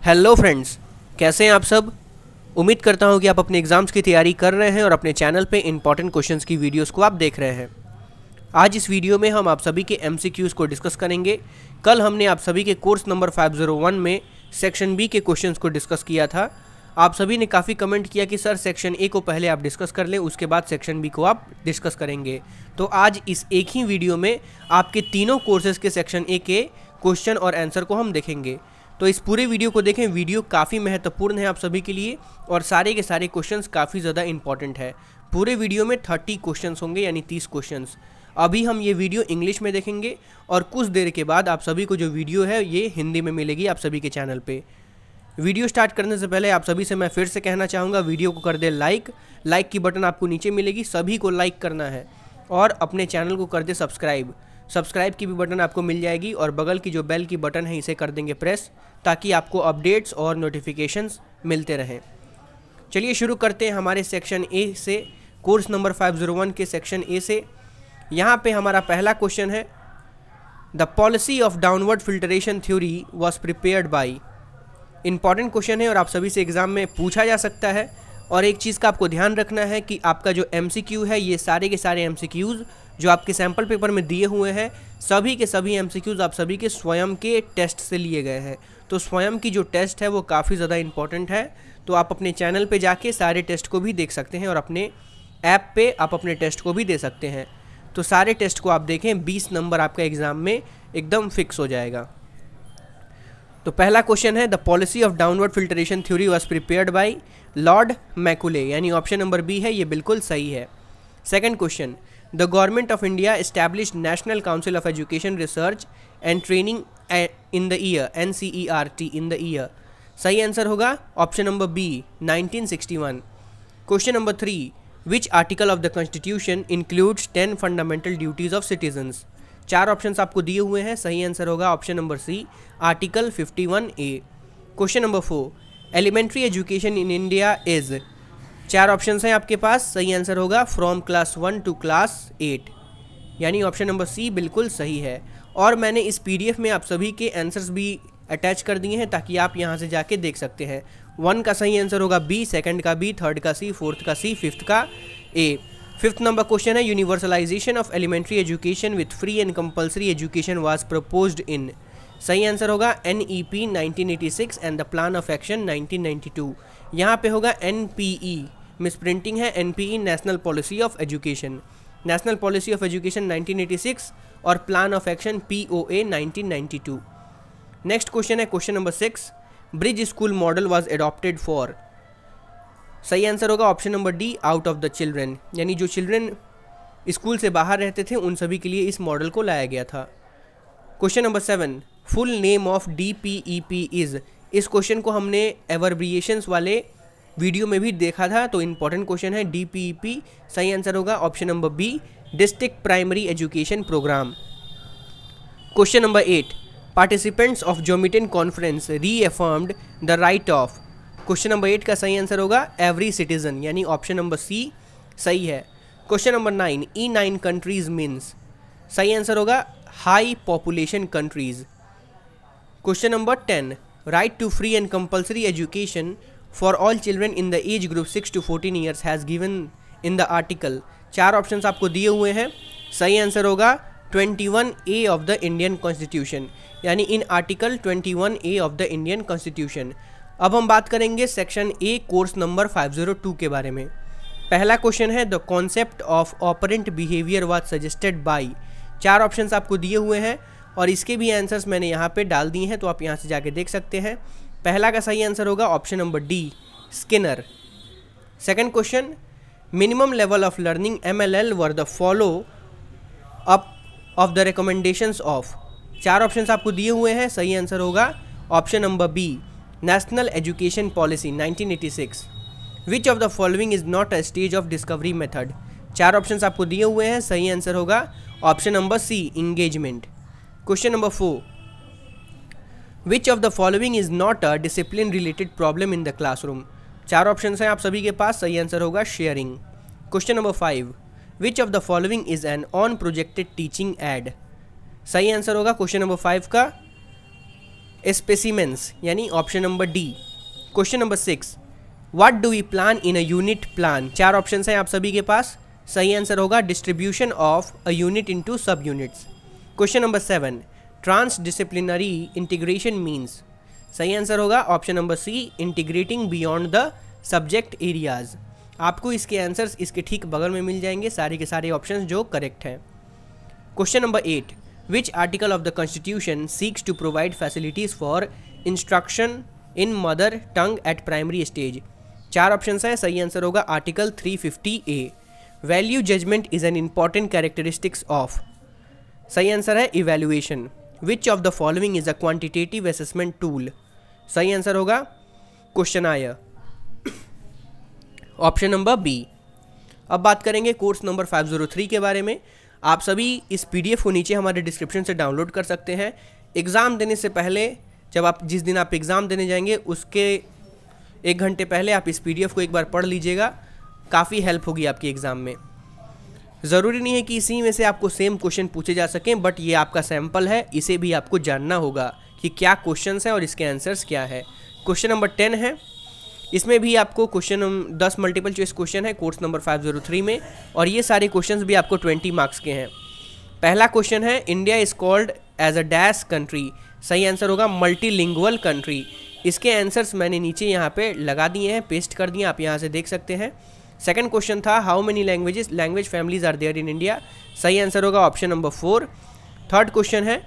Hello friends, कैसे हैं आप सब। उम्मीद करता हूं कि आप अपने एग्ज़ाम्स की तैयारी कर रहे हैं और अपने चैनल पे इंपॉर्टेंट क्वेश्चंस की वीडियोस को आप देख रहे हैं। आज इस वीडियो में हम आप सभी के MCQs को डिस्कस करेंगे। कल हमने आप सभी के कोर्स नंबर 501 में सेक्शन बी के क्वेश्चंस को डिस्कस किया था। आप सभी ने काफ़ी कमेंट किया कि सर सेक्शन ए को पहले आप डिस्कस कर लें, उसके बाद सेक्शन बी को आप डिस्कस करेंगे। तो आज इस एक ही वीडियो में आपके तीनों कोर्सेज़ के सेक्शन ए के क्वेश्चन और आंसर को हम देखेंगे। तो इस पूरे वीडियो को देखें, वीडियो काफ़ी महत्वपूर्ण है आप सभी के लिए और सारे के सारे क्वेश्चंस काफ़ी ज़्यादा इंपॉर्टेंट है। पूरे वीडियो में 30 क्वेश्चंस होंगे, यानी 30 क्वेश्चंस। अभी हम ये वीडियो इंग्लिश में देखेंगे और कुछ देर के बाद आप सभी को जो वीडियो है ये हिंदी में मिलेगी आप सभी के चैनल पे। वीडियो स्टार्ट करने से पहले आप सभी से मैं फिर से कहना चाहूँगा, वीडियो को कर दे लाइक की बटन आपको नीचे मिलेगी, सभी को लाइक करना है और अपने चैनल को कर दे सब्सक्राइब की भी बटन आपको मिल जाएगी और बगल की जो बेल की बटन है इसे कर देंगे प्रेस, ताकि आपको अपडेट्स और नोटिफिकेशंस मिलते रहें। चलिए शुरू करते हैं हमारे सेक्शन ए से, कोर्स नंबर 501 के सेक्शन ए से। यहाँ पे हमारा पहला क्वेश्चन है, the policy of downward filtration theory was prepared by. Important question है और आप सभी से एग्जाम में पूछा जा सकता है। और एक चीज़ का आपको ध्यान रखना है कि आपका जो MCQ है, ये सारे के सारे MCQs जो आपके सैम्पल पेपर में दिए हुए हैं, सभी के सभी MCQs आप सभी के स्वयं के टेस्ट से लिए गए हैं। तो स्वयं की जो टेस्ट है वो काफ़ी ज़्यादा इंपॉर्टेंट है। तो आप अपने चैनल पे जाके सारे टेस्ट को भी देख सकते हैं और अपने ऐप पे आप अपने टेस्ट को भी दे सकते हैं। तो सारे टेस्ट को आप देखें, 20 नंबर आपका एग्ज़ाम में एकदम फिक्स हो जाएगा। तो पहला क्वेश्चन है, the policy of downward filtration theory was prepared by Lord Macaulay, यानी ऑप्शन नंबर बी है, ये बिल्कुल सही है। Second question, the government of India established national council of education research and training in the year NCERT in the year. सही answer होगा option number B 1961। Question number 3, which article of the constitution includes 10 fundamental duties of citizens. 4 options आपको दिए हुए हैं, सही answer होगा option number C, article 51A। Question number 4, elementary education in India is. 4 options हैं आपके पास, सही आंसर होगा फ्रॉम क्लास 1 टू क्लास 8, यानी ऑप्शन नंबर सी बिल्कुल सही है। और मैंने इस PDF में आप सभी के आंसर्स भी अटैच कर दिए हैं ताकि आप यहाँ से जाके देख सकते हैं। 1 का सही आंसर होगा बी, सेकंड का बी, थर्ड का सी, फोर्थ का सी, फिफ्थ का ए। फिफ्थ नंबर क्वेश्चन है, universalization of elementary education with free and compulsory education was proposed in. सही आंसर होगा NEP 1986 and the plan of action 1992। यहाँ पे होगा NPE, मिसप्रिंटिंग है, NPE national policy of education. National policy of education 1986 और plan of action POA 1992। Next question है question number 6, bridge school model was adopted for. सही answer होगा option number D, out of the children, यानी जो children school से बाहर रहते थे उन सभी के लिए इस मॉडल को लाया गया था। Question number 7, full name of DPEP is. इस क्वेश्चन को हमने एवरब्रिएशंस वाले वीडियो में भी देखा था, तो इंपॉर्टेंट क्वेश्चन है DPEP। सही आंसर होगा option number B, district primary education programme. Question number 8, participants of Jomtien conference reaffirmed the right of. Question number 8 का सही आंसर होगा एवरी सिटीजन, यानी ऑप्शन नंबर सी सही है। Question number 9, E9 countries means. सही answer होगा high population countries. Question number 10, right to free and compulsory education for all children in the age group 6 to 14 years has given in the article. 4 options आपको दिए हुए हैं, सही answer होगा 21A of the Indian constitution, यानी in article 21A of the Indian constitution. अब हम बात करेंगे सेक्शन ए कोर्स नंबर 502 के बारे में। पहला क्वेश्चन है, the concept of operant behaviour was suggested by. 4 options आपको दिए हुए हैं और इसके भी आंसर्स मैंने यहाँ पे डाल दिए हैं, तो आप यहाँ से जाके देख सकते हैं। पहला का सही आंसर होगा option number D, Skinner. Second question, minimum level of learning MLL were the follow up of the recommendations of. 4 options आपको दिए हुए हैं, सही आंसर होगा option number B, national education policy 1986। Which of the following is not a stage of discovery method. 4 options आपको दिए हुए हैं, सही आंसर होगा option number C, engagement. Question number 4, which of the following is not a discipline related problem in the classroom. 4 options हैं आप सभी के पास, सही आंसर होगा sharing. Question number 5, which of the following is an on projected teaching aid. सही answer होगा question number 5 का स्पेसिमेंस यानी option number D. Question number 6, what do we plan in a unit plan. 4 option हैं आप सभी के पास, सही आंसर होगा distribution of a unit into sub units. Question number 7, transdisciplinary integration means. सही आंसर होगा option number C, integrating beyond the subject areas. आपको इसके आंसर्स इसके ठीक बगल में मिल जाएंगे, सारे के सारे ऑप्शंस जो करेक्ट हैं। Question number 8, which article of the constitution seeks to provide facilities for instruction in mother tongue at primary stage. 4 option हैं, सही आंसर होगा article 350A। Value judgement is an important characteristics of. सही answer है evaluation. Which of the following is a quantitative assessment tool. सही answer होगा question आया option number B. अब बात करेंगे कोर्स नंबर 503 के बारे में। आप सभी इस PDF को नीचे हमारे डिस्क्रिप्शन से डाउनलोड कर सकते हैं। एग्ज़ाम देने से पहले, जब आप जिस दिन आप एग्ज़ाम देने जाएंगे उसके 1 घंटे पहले आप इस PDF को एक बार पढ़ लीजिएगा, काफ़ी हेल्प होगी आपकी एग्ज़ाम में। ज़रूरी नहीं है कि इसी में से आपको सेम क्वेश्चन पूछे जा सकें, बट ये आपका सैम्पल है, इसे भी आपको जानना होगा कि क्या क्वेश्चन है और इसके आंसर्स क्या है। क्वेश्चन नंबर 10 है, इसमें भी आपको क्वेश्चन 10 मल्टीपल चॉइस क्वेश्चन है कोर्स नंबर 503 में, और ये सारे क्वेश्चंस भी आपको 20 मार्क्स के हैं। पहला क्वेश्चन है, India is called as a dash country. सही आंसर होगा मल्टीलिंगुअल कंट्री। इसके आंसर्स मैंने नीचे यहाँ पे लगा दिए हैं, पेस्ट कर दिए, आप यहाँ से देख सकते हैं। सेकंड क्वेश्चन था, how many language families are there in India. सही आंसर होगा ऑप्शन नंबर 4। थर्ड क्वेश्चन है,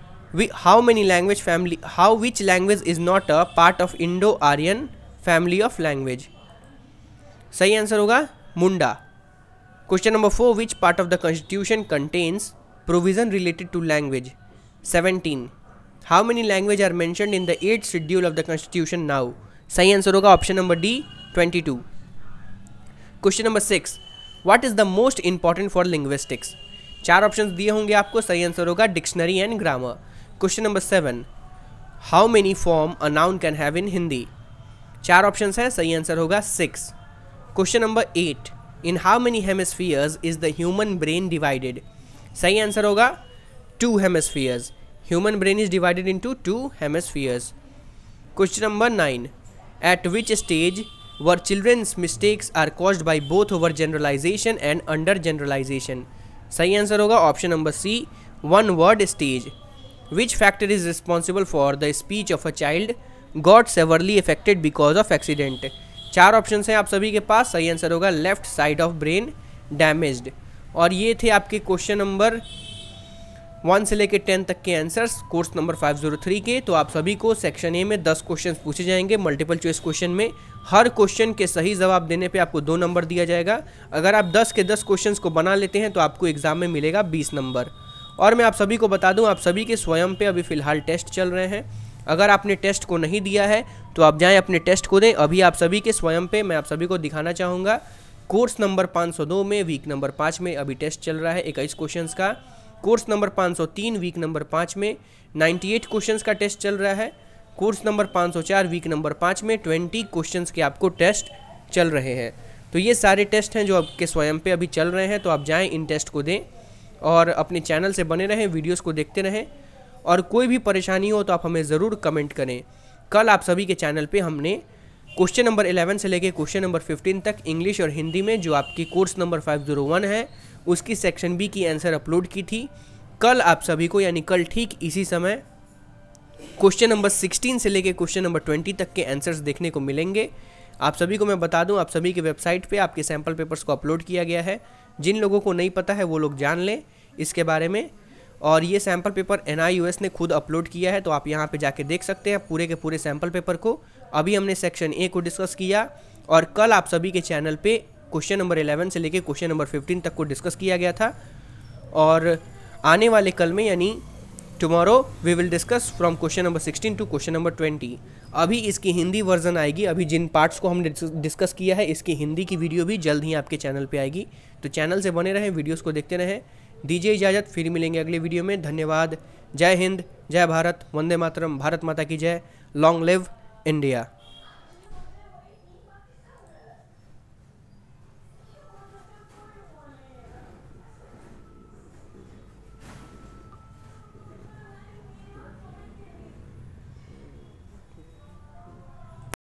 how which language is not a part of Indo Aryan family of language. सही आंसर होगा Munda. Question number 4, which part of the constitution contains provision related to language. 17, how many language are mentioned in the 8th schedule of the constitution now. सही answer होगा option number D 22। Question number 6, what is the most important for linguistics. 4 option दिए होंगे आपको, सही answer होगा dictionary and grammar. Question number 7, how many form a noun can have in Hindi. 4 option हैं, सही answer होगा 6। Question number 8, in how many hemispheres is the human brain divided. सही answer होगा 2 hemispheres. Human brain is divided into 2 hemispheres. Question number 9, at which stage were children's mistakes are caused by both overgeneralization and undergeneralization. सही answer होगा option number C, 1 word stage. Which factor is responsible for the speech of a child got severely affected because of accident. 4 option हैं आप सभी के पास, सही answer होगा left side of brain damaged. और ये थे आपके क्वेश्चन नंबर 1 से लेकर 10 तक के आंसर्स कोर्स नंबर 503 के। तो आप सभी को सेक्शन ए में 10 क्वेश्चन पूछे जाएंगे मल्टीपल चॉइस क्वेश्चन में। हर क्वेश्चन के सही जवाब देने पे आपको 2 नंबर दिया जाएगा। अगर आप 10 के 10 क्वेश्चंस को बना लेते हैं तो आपको एग्जाम में मिलेगा 20 नंबर। और मैं आप सभी को बता दूं, आप सभी के स्वयं पे अभी फ़िलहाल टेस्ट चल रहे हैं। अगर आपने टेस्ट को नहीं दिया है तो आप जाएँ अपने टेस्ट को दें। अभी आप सभी के स्वयं पे मैं आप सभी को दिखाना चाहूँगा, कोर्स नंबर 502 में वीक नंबर 5 में अभी टेस्ट चल रहा है 21 क्वेश्चंस का। कोर्स नंबर 503 वीक नंबर 5 में 98 क्वेश्चंस का टेस्ट चल रहा है। कोर्स नंबर 504 वीक नंबर 5 में 20 क्वेश्चंस के आपको टेस्ट चल रहे हैं। तो ये सारे टेस्ट हैं जो आपके स्वयं पे अभी चल रहे हैं। तो आप जाएं इन टेस्ट को दें और अपने चैनल से बने रहें, वीडियोस को देखते रहें। और कोई भी परेशानी हो तो आप हमें ज़रूर कमेंट करें। कल आप सभी के चैनल पे हमने क्वेश्चन नंबर 11 से लेकर क्वेश्चन नंबर 15 तक इंग्लिश और हिंदी में जो आपकी कोर्स नंबर 501 है उसकी सेक्शन बी की आंसर अपलोड की थी। कल आप सभी को यानी कल ठीक इसी समय क्वेश्चन नंबर 16 से लेकर क्वेश्चन नंबर 20 तक के आंसर्स देखने को मिलेंगे। आप सभी को मैं बता दूं, आप सभी के वेबसाइट पे आपके सैम्पल पेपर्स को अपलोड किया गया है। जिन लोगों को नहीं पता है वो लोग जान लें इसके बारे में। और ये सैम्पल पेपर NIOS ने खुद अपलोड किया है, तो आप यहाँ पे जाके देख सकते हैं पूरे के पूरे सैम्पल पेपर को। अभी हमने सेक्शन ए को डिस्कस किया और कल आप सभी के चैनल पे क्वेश्चन नंबर 11 से लेकर क्वेश्चन नंबर 15 तक को डिस्कस किया गया था। और आने वाले कल में यानी tomorrow we will discuss from question number 16 to question number 20। अभी इसकी हिंदी वर्जन आएगी। अभी जिन पार्ट्स को हमने डिस्कस किया है इसकी हिंदी की वीडियो भी जल्द ही आपके चैनल पे आएगी। तो चैनल से बने रहें, वीडियोस को देखते रहें। दीजिए इजाज़त, फिर मिलेंगे अगले वीडियो में। धन्यवाद। जय हिंद, जय भारत, वंदे मातरम, भारत माता की जय, लॉन्ग लिव इंडिया।